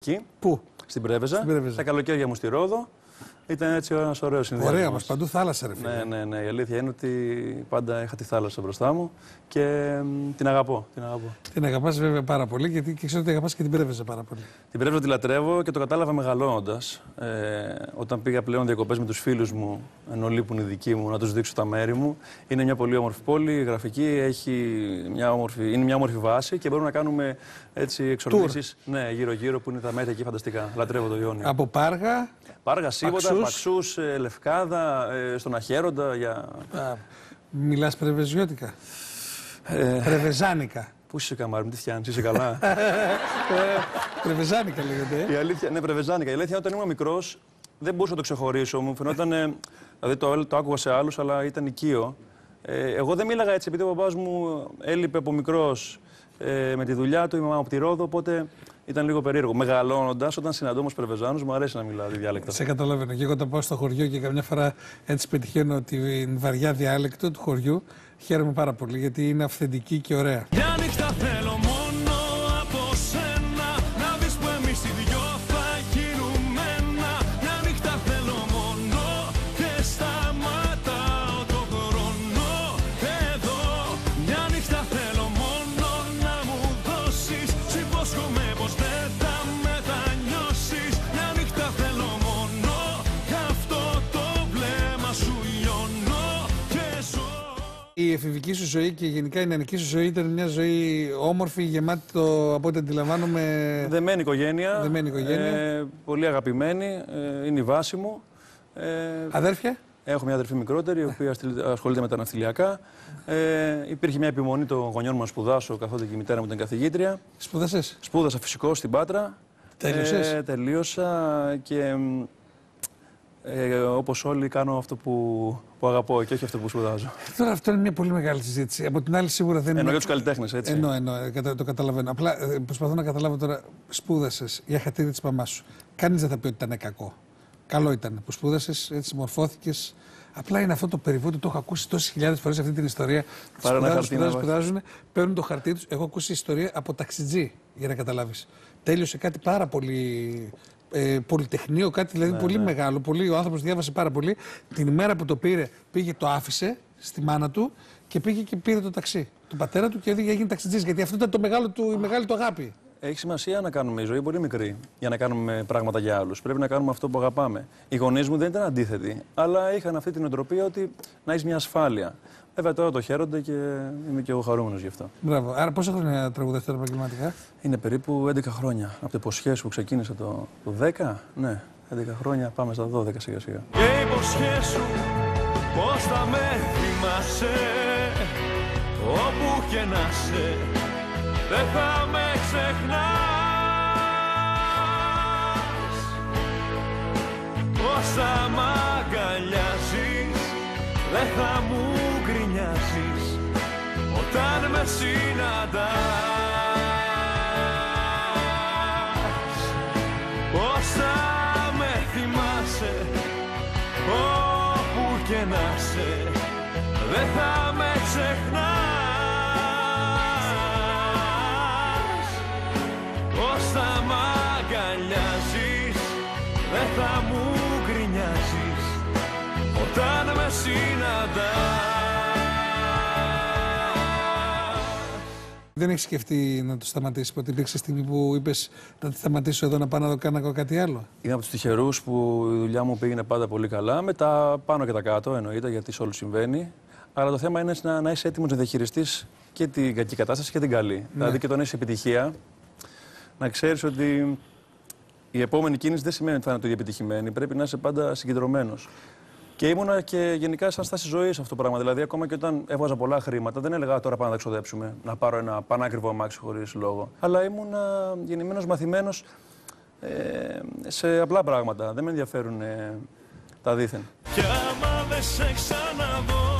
εκεί. Πού? Στην Πρέβεζα. Τα καλοκαίρια μου στη Ρόδο. Ήταν έτσι ένας ωραίος συνδυασμός. Ωραία, μας παντού θάλασσα, ρε φίλε. Ναι. Η αλήθεια είναι ότι πάντα είχα τη θάλασσα μπροστά μου και την αγαπώ. Την αγαπάς βέβαια πάρα πολύ, γιατί και ξέρω ότι αγαπάς και την Πρέβεζα πάρα πολύ. Την Πρέβεζα τη λατρεύω και το κατάλαβα μεγαλώνοντας. Όταν πήγα πλέον διακοπές με τους φίλους μου, ενώ λείπουν οι δικοί μου, να τους δείξω τα μέρη μου. Είναι μια πολύ όμορφη πόλη, γραφική, είναι μια όμορφη βάση και μπορούμε να κάνουμε έτσι εξορμήσεις γύρω-γύρω που είναι τα μέρη εκεί φανταστικά. Λατρεύω το Ιόνιο. Από Πάργα. Πάργα, Σίβοτα, Παξούς, Λευκάδα, στον Αχέροντα. Μιλάς πρεβεζιώτικα. Πρεβεζάνικα. Πού είσαι, καμάρι μου, τι φτιάνεις, είσαι καλά? Πρεβεζάνικα λέγεται. Η αλήθεια, ναι, πρεβεζάνικα. Η αλήθεια, όταν ήμουν μικρός, δεν μπορούσα να το ξεχωρίσω. Μου φαινόταν. Δηλαδή το άκουγα σε άλλους, αλλά ήταν οικείο. Εγώ δεν μίλαγα έτσι, επειδή ο παπάς μου έλειπε από μικρός με τη δουλειά του, η μαμά μου από τη Ρόδο, οπότε ήταν λίγο περίεργο. Μεγαλώνοντας, όταν συναντώ όμως Πρεβεζάνους, μου αρέσει να μιλάω τη διάλεκτο. Σε καταλαβαίνω. Και εγώ όταν πάω στο χωριό και καμιά φορά έτσι πετυχαίνω την βαριά διάλεκτο του χωριού, χαίρομαι πάρα πολύ γιατί είναι αυθεντική και ωραία. Μια νύχτα θέλω μόνο από σένα, να δεις που εμείς οι δυο θα γίνουμε ένα. Μια νύχτα θέλω μόνο και σταματάω το χρόνο εδώ. Μια νύχτα θέλω μόνο να μου δώσεις, σου υπόσχομαι πως δεν θα μετανιώσεις. Μια νύχτα θέλω μόνο για αυτό το βλέμμα σου λιώνω και ζω. Η εφηβική σου ζωή και γενικά η νεανική σου ζωή ήταν μια ζωή όμορφη, γεμάτη από ό,τι αντιλαμβάνομαι. Δεμένη οικογένεια. Πολύ αγαπημένη. Είναι η βάση μου. Αδέρφια. Έχω μια αδερφή μικρότερη, η οποία ασχολείται με τα ναυτιλιακά. Υπήρχε μια επιμονή των γονιών μου να σπουδάσω, καθότι και η μητέρα μου ήταν καθηγήτρια. Σπούδασες? Σπούδασα φυσικό στην Πάτρα. Τέλειωσες? Τελείωσα και όπως όλοι κάνω αυτό που αγαπώ και όχι αυτό που σπουδάζω. Τώρα αυτό είναι μια πολύ μεγάλη συζήτηση. Από την άλλη σίγουρα δεν είναι. Εννοώ για τους καλλιτέχνες, έτσι. Εννοώ, το καταλαβαίνω. Απλά προσπαθώ να καταλάβω τώρα, σπούδασες για χατήρι της μαμάς σου. Κανείς δεν θα πει ότι ήταν κακό. Καλό ήταν που σπούδασες, έτσι μορφώθηκες. Απλά είναι αυτό το περιβόητο, το έχω ακούσει τόσες χιλιάδες φορές αυτή την ιστορία. Σπουδάζουν, παίρνουν το χαρτί τους. Έχω ακούσει ιστορία από ταξιτζή, για να καταλάβεις. Τέλειωσε κάτι πάρα πολύ. Πολυτεχνείο, κάτι δηλαδή πολύ μεγάλο. Ο άνθρωπος διάβασε πάρα πολύ. Την ημέρα που το πήρε, πήγε, το άφησε στη μάνα του και πήγε και πήρε το ταξί του πατέρα του και έγινε ταξιτζής. Γιατί αυτό ήταν η μεγάλη του αγάπη. Έχει σημασία να κάνουμε η ζωή πολύ μικρή για να κάνουμε πράγματα για άλλους. Πρέπει να κάνουμε αυτό που αγαπάμε. Οι γονείς μου δεν ήταν αντίθετοι, αλλά είχαν αυτή την οτροπία ότι να έχει μια ασφάλεια. Βέβαια τώρα το χαίρονται και είμαι και εγώ χαρούμενος γι' αυτό. Μπράβο. Άρα πόσα χρόνια τραγουδάς τώρα επαγγελματικά? Είναι περίπου 11 χρόνια. Από το υποσχέσου που ξεκίνησα το 10, ναι, 11 χρόνια πάμε στα 12 σιγά σιγά. Και υποσχέσου πως θα με θυμάσαι, όπου και να σε, δεν θα με ξεχνάς. Πως θα μ' αγκαλιάζεις, δεν θα μου γκρινιάζεις όταν με συναντάς. Πως θα με θυμάσαι, όπου και να σε, δεν θα με ξεχνάς. Πως θα μ' αγκαλιάζεις, δεν θα μου γκρινιάζεις όταν με συναντάς. Δεν έχεις σκεφτεί να το σταματήσεις ποτέ? Υπήρξε στιγμή που είπες να τη σταματήσω εδώ, να πάω να κάνω κάτι άλλο? Είμαι από τους τυχερούς που η δουλειά μου πήγαινε πάντα πολύ καλά. Με τα πάνω και τα κάτω, εννοείται, γιατί σε όλους συμβαίνει. Αλλά το θέμα είναι να είσαι έτοιμος να διαχειριστείς και την κακή κατάσταση και την καλή. Ναι. Δηλαδή και όταν έχεις επιτυχία, να ξέρεις ότι η επόμενη κίνηση δεν σημαίνει ότι θα είναι το ίδιο επιτυχημένη. Πρέπει να είσαι πάντα συγκεντρωμένος. Και ήμουνα και γενικά σαν στάση ζωής αυτό το πράγμα. Δηλαδή, ακόμα και όταν έβγαζα πολλά χρήματα, δεν έλεγα τώρα πάμε να τα ξοδέψουμε, να πάρω ένα πανάκριβο αμάξι χωρίς λόγο. Αλλά ήμουνα γεννημένος, μαθημένος σε απλά πράγματα. Δεν με ενδιαφέρουν τα δίθεν. Κι άμα δεν σε ξαναδώ,